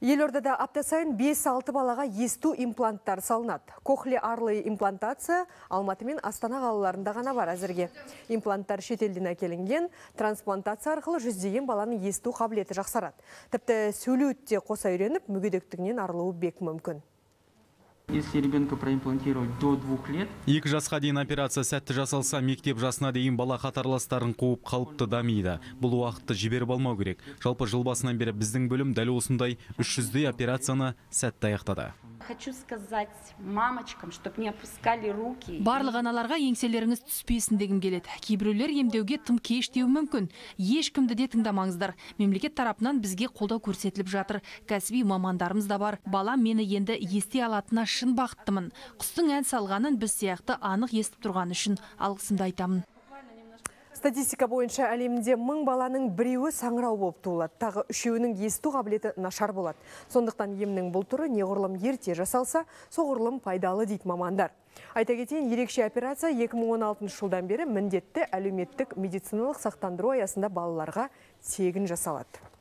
Елордада апта сайын 5-6 балаға есту импланттар салынады. Кохлеарлы имплантация Алматы мен Астана қалаларында ғана бар әзірге. Импланттар шетелден әкелінген, трансплантация арқылы жүздеген баланың есту қабілеті жақсарады. Тіпті сөйлеуді қоса үйреніп, мүгедектігінен арылуы бек мүмкін. Если ребенка проимплантировать до 2 лет. 2 жасқа дейін операция сәтті жасалса, мектеп жасына дейін бала қатарластарын қуып қалыпты дамиды. Бұл уақытты жіберіп алмау керек. Жалпы жыл басынан бері біздің бөлім дәл осындай 300-дей операцияны сәтті аяқтады. Хочу сказать мамочкам, чтобы не опускали руки. Барлық аналарға еңселеріңіз түспесін дегім келеді. Кейбіреулер емдеуге тым кеш деуі мүмкін. Ешкімді де тыңдамаңыздар. Мемлекет тарапынан бізге қолдау көрсетіліп жатыр. Кәсіби мамандарымыз да бар. Балам мені енді ести алатына шын бақыттымын. Құстың ән салғанын біз сияқты анық естіп тұрған үшін алғысымды айтамын. Статистика бойынша әлемде 1000 баланың біреуі саңырау болып туылады. Тағы 3-еуінің есту қабілеті нашар болады. Сондықтан емнің бұл түрі неғұрлым ерте жасалса, соғұрлым пайдалы дейді мамандар. Айта кетейін, ерекше операция 2016 жылдан бері міндетті әлеуметтік медициналық сақтандыру аясында балаларға тегін жасалады.